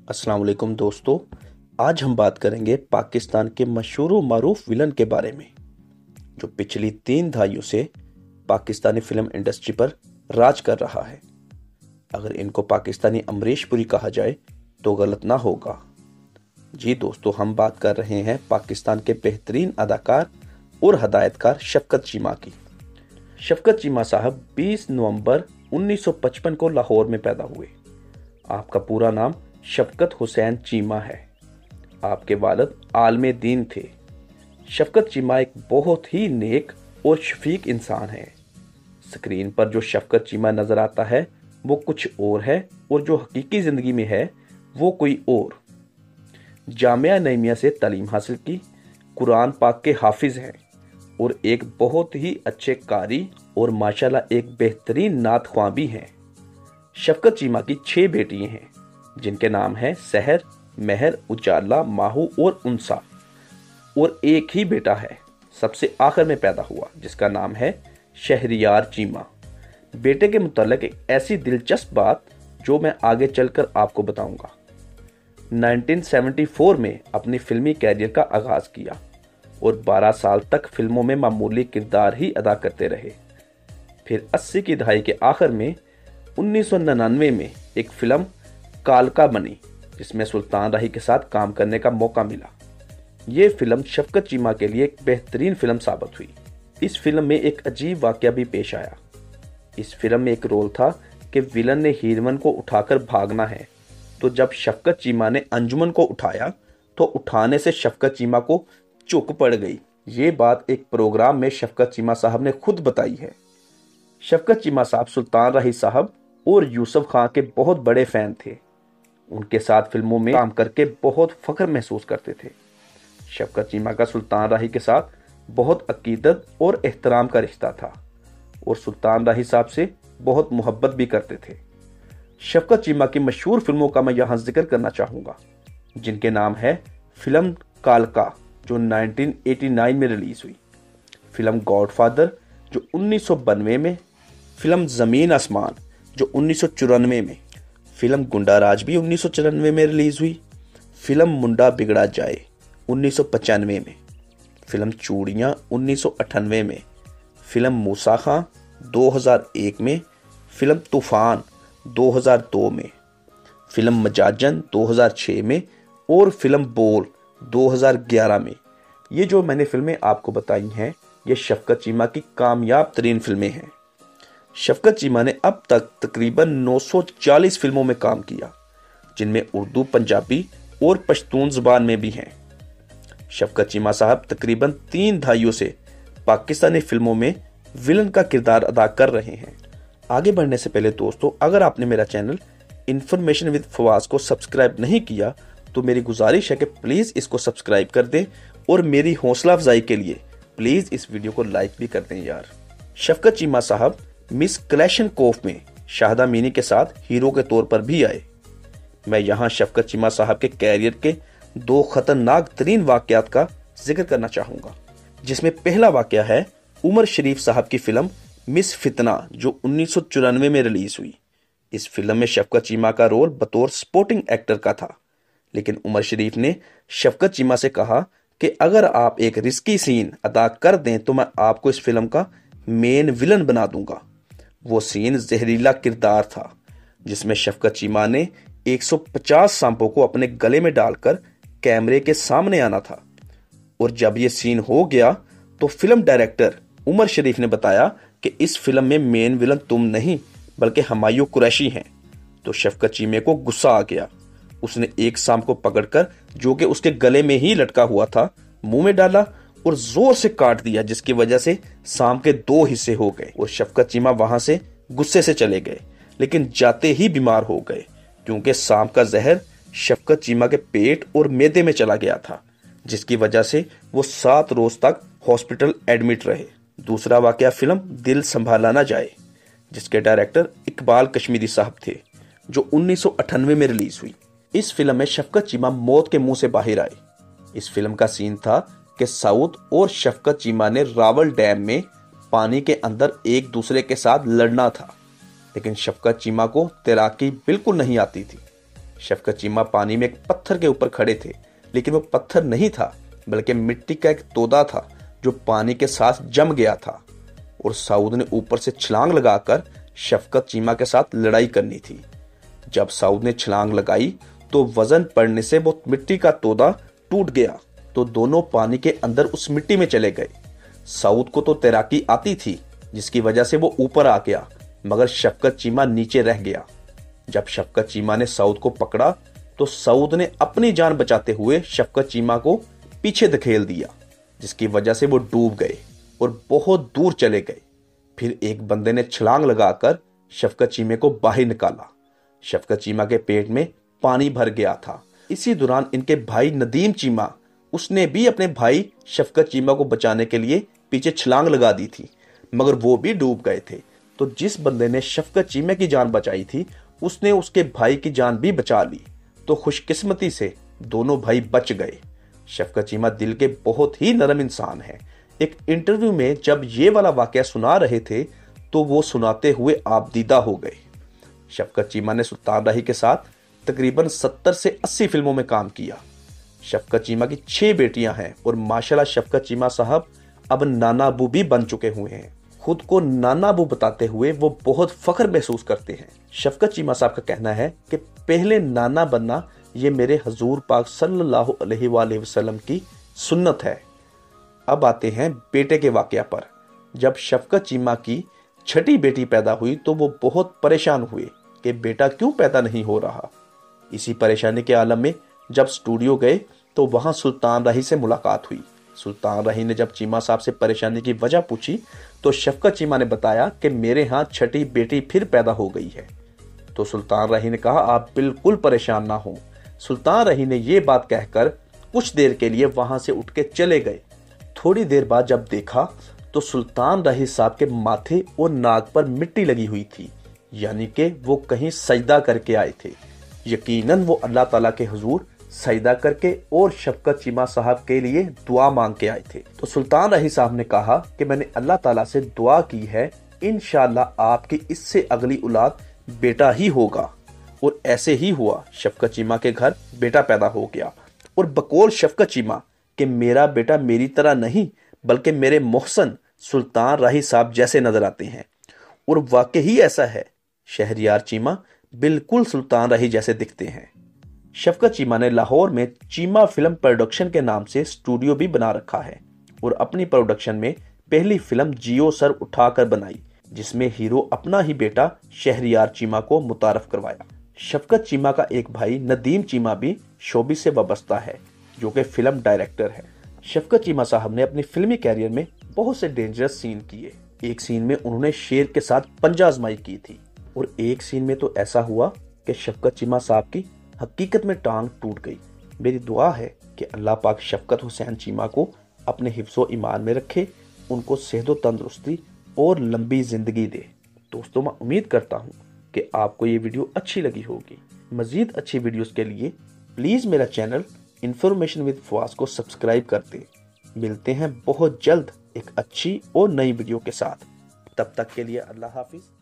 अस्सलाम वालेकुम दोस्तों, आज हम बात करेंगे पाकिस्तान के मशहूर व मारूफ विलन के बारे में जो पिछली 3 दहाइयों से पाकिस्तानी फिल्म इंडस्ट्री पर राज कर रहा है। अगर इनको पाकिस्तानी अमरीश पुरी कहा जाए तो गलत ना होगा। जी दोस्तों, हम बात कर रहे हैं पाकिस्तान के बेहतरीन अदाकार और हदायतकार शफकत चीमा की। शफकत चीमा साहब 20 नवंबर 1955 को लाहौर में पैदा हुए। आपका पूरा नाम शफकत हुसैन चीमा है। आपके वालिद आलमे दीन थे। शफकत चीमा एक बहुत ही नेक और शफीक इंसान है। स्क्रीन पर जो शफकत चीमा नजर आता है वो कुछ और है और जो हकीकी जिंदगी में है वो कोई और। जामिया नईमिया से तालीम हासिल की, कुरान पाक के हाफिज हैं और एक बहुत ही अच्छे कारी और माशाल्लाह एक बेहतरीन नात ख्वां भी हैं। शफकत चीमा की 6 बेटियां हैं जिनके नाम हैं सहर, महर, उजाला, माहू और उनसा, और एक ही बेटा है सबसे आखिर में पैदा हुआ जिसका नाम है शहरियार चीमा। बेटे के मुतालिक एक ऐसी दिलचस्प बात जो मैं आगे चलकर आपको बताऊंगा। 1974 में अपनी फिल्मी कैरियर का आगाज किया और 12 साल तक फिल्मों में मामूली किरदार ही अदा करते रहे। फिर 80 की दहाई के आखिर में 1999 में एक फिल्म कालका बनी जिसमें सुल्तान राही के साथ काम करने का मौका मिला। ये फिल्म शफकत चीमा के लिए एक बेहतरीन फिल्म साबित हुई। इस फिल्म में एक अजीब वाकया भी पेश आया। इस फिल्म में एक रोल था कि विलन ने हीरोइन को उठाकर भागना है, तो जब शफकत चीमा ने अंजुमन को उठाया तो उठाने से शफकत चीमा को चुक पड़ गई। ये बात एक प्रोग्राम में शफकत चीमा साहब ने खुद बताई है। शफकत चीमा साहब सुल्तान राही साहब और यूसुफ खान के बहुत बड़े फैन थे। उनके साथ फिल्मों में काम करके बहुत फख्र महसूस करते थे। शफकत चीमा का सुल्तान राही के साथ बहुत अकीदत और एहतराम का रिश्ता था और सुल्तान राही साहब से बहुत मोहब्बत भी करते थे। शफकत चीमा की मशहूर फिल्मों का मैं यहाँ जिक्र करना चाहूँगा जिनके नाम है फिल्म कालका जो 1989 में रिलीज हुई, फिल्म गॉडफादर जो 1992 में, फिल्म ज़मीन आसमान जो 1994 में, फिल्म गुंडा राज भी 1994 में रिलीज हुई, फिल्म मुंडा बिगड़ा जाए 1995 में, फिल्म चूड़ियाँ 1998 में, फिल्म मूसा खां 2001 में, फिल्म तूफान 2002 में, फिल्म मजाजन 2006 में और फिल्म बोल 2011 में। ये जो मैंने फिल्में आपको बताई हैं ये शफकत चीमा की कामयाब तरीन फिल्में हैं। शफकत चीमा ने अब तक तकरीबन 940 फिल्मों में काम किया जिनमें उर्दू, पंजाबी और पश्तून जुबान में भी हैं। शफकत चीमा साहब तकरीबन 3 दहाइयों से पाकिस्तानी फिल्मों में विलन का किरदार अदा कर रहे हैं। आगे बढ़ने से पहले दोस्तों, अगर आपने मेरा चैनल इन्फॉर्मेशन विद फवाज को सब्सक्राइब नहीं किया तो मेरी गुजारिश है कि प्लीज़ इसको सब्सक्राइब कर दें और मेरी हौसला अफजाई के लिए प्लीज़ इस वीडियो को लाइक भी कर दें यार। शफकत चीमा साहब मिस क्लैशनकोफ में शाहदा मीनी के साथ हीरो के तौर पर भी आए। मैं यहाँ शफकत चीमा साहब के कैरियर के 2 खतरनाक तरीन वाकयात का जिक्र करना चाहूँगा, जिसमें पहला वाकया है उमर शरीफ साहब की फिल्म मिस फितना जो 1994 में रिलीज हुई। इस फिल्म में शफकत चीमा का रोल बतौर सपोर्टिंग एक्टर का था, लेकिन उमर शरीफ ने शफकत चीमा से कहा कि अगर आप एक रिस्की सीन अदा कर दें तो मैं आपको इस फिल्म का मेन विलन बना दूंगा। वो सीन जहरीला किरदार था जिसमें शफकत चीमा ने 150 सांपों को अपने गले में डालकर कैमरे के सामने आना था, और जब ये सीन हो गया तो फिल्म डायरेक्टर उमर शरीफ ने बताया कि इस फिल्म में मेन विलन तुम नहीं बल्कि हुमायूं कुरैशी हैं। तो शफकत चीमे को गुस्सा आ गया। उसने एक सांप को पकड़कर जो कि उसके गले में ही लटका हुआ था मुंह में डाला और जोर से काट दिया, जिसकी वजह से सांप के 2 हिस्से हो गए और शफकत चीमा वहां से गुस्से से चले गए, लेकिन जाते ही बीमार हो गए क्योंकि सांप का जहर शफकत चीमा के पेट और मैदे में चला गया था, जिसकी वजह से वो 7 रोज तक हॉस्पिटल एडमिट रहे। दूसरा वाकया फिल्म दिल संभाला ना जाए जिसके डायरेक्टर इकबाल कश्मीरी साहब थे जो 1998 में रिलीज हुई। इस फिल्म में शफकत चीमा मौत के मुंह से बाहर आए। इस फिल्म का सीन था कि सऊद और शफकत चीमा ने रावल डैम में पानी के अंदर एक दूसरे के साथ लड़ना था, लेकिन शफकत चीमा को तैराकी बिल्कुल नहीं आती थी। शफकत चीमा पानी में एक पत्थर के ऊपर खड़े थे, लेकिन वो पत्थर नहीं था बल्कि मिट्टी का एक तोदा था जो पानी के साथ जम गया था। और सऊद ने ऊपर से छलांग लगाकर शफकत चीमा के साथ लड़ाई करनी थी। जब सऊद ने छलांग लगाई तो वजन पड़ने से वो मिट्टी का तोदा टूट गया, तो दोनों पानी के अंदर उस मिट्टी में चले गए। सऊद को तो तैराकी आती थी, जिसकी वजह से वो ऊपर आ गया, मगर शफकत चीमा नीचे रह गया। जब शफकत चीमा ने सऊद को पकड़ा तो सऊद ने अपनी जान बचाते हुए शफकत चीमा को पीछे धकेल दिया, जिसकी वजह से वो डूब गए और बहुत दूर चले गए। फिर एक बंदे ने छलांग लगाकर शफकत चीमे को बाहर निकाला। शफकत चीमा के पेट में पानी भर गया था। इसी दौरान इनके भाई नदीम चीमा, उसने भी अपने भाई शफकत चीमा को बचाने के लिए पीछे छलांग लगा दी थी, मगर वो भी डूब गए थे। तो जिस बंदे ने शफकत चीमे की जान बचाई थी उसने उसके भाई की जान भी बचा ली। तो खुशकिस्मती से दोनों भाई बच गए। शफकत चीमा दिल के बहुत ही नरम इंसान है। एक इंटरव्यू में जब ये वाला वाकया सुना रहे थे तो वो सुनाते हुए आपदीदा हो गए। शफकत चीमा ने सुल्तान राही के साथ तकरीबन 70 से 80 फिल्मों में काम किया। शफकत चीमा की 6 बेटियां हैं और माशाल्लाह शफकत चीमा साहब अब नाना अबू भी बन चुके हुए हैं। खुद को नाना अबू बताते हुए वो बहुत फख्र महसूस करते हैं। शफकत चीमा साहब का कहना है कि पहले नाना बनना ये मेरे हजूर पाक सल्लल्लाहु अलैहि वसल्लम की सुन्नत है। अब आते हैं बेटे के वाकया पर। जब शफकत चीमा की छठी बेटी पैदा हुई तो वो बहुत परेशान हुए कि बेटा क्यों पैदा नहीं हो रहा। इसी परेशानी के आलम में जब स्टूडियो गए तो वहां सुल्तान राही से मुलाकात हुई। सुल्तान राही ने जब चीमा साहब से परेशानी की वजह पूछी तो शफकत चीमा ने बताया कि मेरे यहाँ छठी बेटी फिर पैदा हो गई है। तो सुल्तान राही ने कहा आप बिल्कुल परेशान ना हो। सुल्तान राही ने ये बात कहकर कुछ देर के लिए वहां से उठ के चले गए। थोड़ी देर बाद जब देखा तो सुल्तान राही साहब के माथे और नाक पर मिट्टी लगी हुई थी, यानी कि वो कहीं सजदा करके आए थे। यकीनन वो अल्लाह ताला के हुजूर सजदा करके और शफकत चीमा साहब के लिए दुआ मांग के आए थे। तो सुल्तान राही साहब ने कहा कि मैंने अल्लाह ताला से दुआ की है, इंशाअल्लाह आपकी इससे अगली औलाद बेटा ही होगा। और ऐसे ही हुआ। शफकत चीमा के घर बेटा पैदा हो गया और बकौल शफकत चीमा कि मेरा बेटा मेरी तरह नहीं बल्कि मेरे मोहसन सुल्तान राही साहब जैसे नजर आते हैं। और वाकई ही ऐसा है, शहरियार चीमा बिल्कुल सुल्तान राही जैसे दिखते हैं। शफकत चीमा ने लाहौर में चीमा फिल्म प्रोडक्शन के नाम से स्टूडियो भी बना रखा है और अपनी प्रोडक्शन में पहली फिल्म जियो सर उठाकर बनाई, जिसमें हीरो अपना ही बेटा शहरियार चीमा को मुतारफ करवाया। शफकत चीमा का एक भाई नदीम चीमा भी शोबिस से वाबस्ता है, जो कि फिल्म डायरेक्टर है। शफकत चीमा साहब ने अपनी फिल्मी कैरियर में बहुत से डेंजरस सीन किए। एक सीन में उन्होंने शेर के साथ पंजा आजमाई की थी और एक सीन में तो ऐसा हुआ कि शफकत चीमा साहब की हकीकत में टांग टूट गई। मेरी दुआ है कि अल्लाह पाक शफकत हुसैन चीमा को अपने हिफ्ज़ो ईमान में रखे, उनको सेहत व तंदुरुस्ती और लंबी जिंदगी दे। दोस्तों, मैं उम्मीद करता हूँ कि आपको ये वीडियो अच्छी लगी होगी। मज़ीद अच्छी वीडियोस के लिए प्लीज़ मेरा चैनल इन्फॉर्मेशन विद फवाज को सब्सक्राइब कर दें। मिलते हैं बहुत जल्द एक अच्छी और नई वीडियो के साथ। तब तक के लिए अल्लाह हाफिज़।